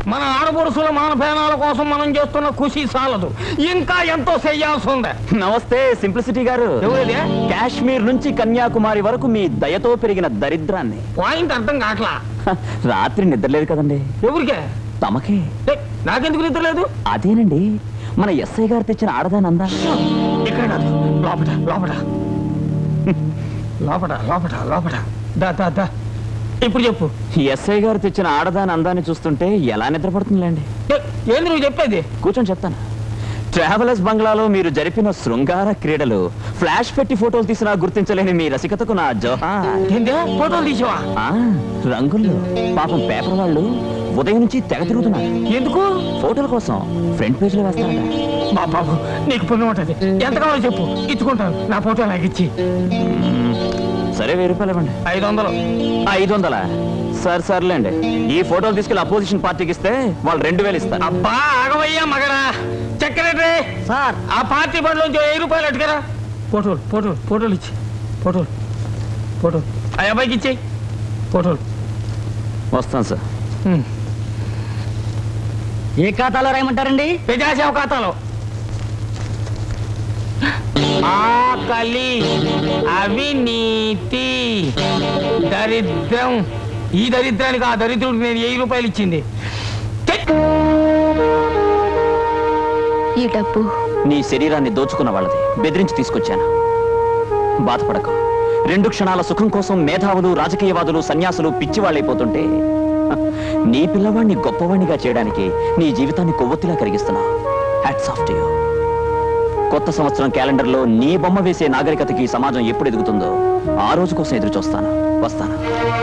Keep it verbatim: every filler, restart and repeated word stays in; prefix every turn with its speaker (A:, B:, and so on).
A: మన ఆడపడుసుల మానభేనాల కోసం మనం చేస్తున్న ఖుషి సాలదు, ఇంకా ఎంతో చెయ్యాల్సి ఉంది.
B: నమస్తే సింప్లిసిటీ గారు.
A: ఎవరిదే?
B: కాశ్మీర్ నుంచి కన్యాకుమారి వరకు మీ దయతో పెరిగిన దరిద్రాన్ని.
A: పాయింట్ అర్థం కావట్లా.
B: రాత్రి నిద్రలేదు కదండి.
A: ఎవరికే?
B: తమకే.
A: నాకెందుకు నిద్రలేదు?
B: అదేనండి మన ఎస్ఐ గారు తెచ్చిన ఆడదానందా.
A: ఇక్కడ లోపట లోపట లోపట లోపట లోపట దా దా దా. ఇప్పుడు చెప్పు.
B: ఎస్ఐ గారు తెచ్చిన ఆడదాని అందాన్ని చూస్తుంటే ఎలా నిద్రపడుతుందిలేండి.
A: ఏంది నువ్వు చెప్పేది?
B: కూర్చొని చెప్తాను. ట్రావెలర్స్ బంగ్లాలో మీరు జరిపిన శృంగార క్రీడలు ఫ్లాష్ పెట్టి ఫోటోలు తీసినా గుర్తించలేని మీ రసికతకు నా జోహార్.
A: ఫోటోలు తీసావా?
B: రంగుల్లో పాపం పేపర్ వాళ్ళు ఉదయం నుంచి తెగ తిరుగుతున్నారు.
A: ఎందుకు?
B: ఫోటోల కోసం ఫ్రంట్ పేజ్ లో వేస్తారట.
A: మా బాబు నీకు పుణ్యం ఉంటుంది. ఎంత కావాలో చెప్పు, ఇచ్చుకుంటాను. నా ఫోటో నాకు ఇచ్చి.
B: సరే వెయ్యి రూపాయలు ఇవ్వండి.
A: ఐదు వందలు.
B: ఐదు వందలా? సరే సర్లేండి. ఈ ఫోటోలు తీసుకెళ్లి అపోజిషన్ పార్టీకి ఇస్తే వాళ్ళు రెండు వేలు ఇస్తారు.
A: అబ్బా ఆగవయ్యా మగరా. సెక్రటరీ సార్, ఆ పార్టీ బండ్లోంచి వెయ్యి రూపాయలు అట్టుకరా. ఫోటోలు ఫోటోలు ఫోటోలు ఇచ్చి ఫోటోలు ఫోటోలు ఆ అబ్బాయికి ఇచ్చేయి ఫోటోలు.
B: వస్తాను సార్.
C: ఏ ఖాతాలో రాయమంటారండి?
A: ప్రజాసేవ ఖాతాలో. ఆకలి, అవినీతి, దరిద్రం. ఈ దరిద్రానికి ఆ దరిద్రుడికి నేను వెయ్యి రూపాయలు ఇచ్చింది.
D: ఈ డబ్బు
B: నీ శరీరాన్ని దోచుకున్న వాళ్ళది, బెదిరించి తీసుకొచ్చాను. బాధపడకు. రెండు క్షణాల సుఖం కోసం మేధావులు, రాజకీయవాదులు, సన్యాసులు పిచ్చివాళ్ళైపోతుంటే నీ పిల్లవాడిని గొప్పవాణ్ణిగా చేయడానికి నీ జీవితాన్ని కొవ్వొత్తిలా కరిగిస్తున్నావు. Hats off to you. కొత్త సంవత్సరం క్యాలెండర్లో నీ బొమ్మ వేసే నాగరికతకి సమాజం ఎప్పుడు ఎదుగుతుందో ఆ రోజు కోసం ఎదురు చూస్తాను. వస్తాను.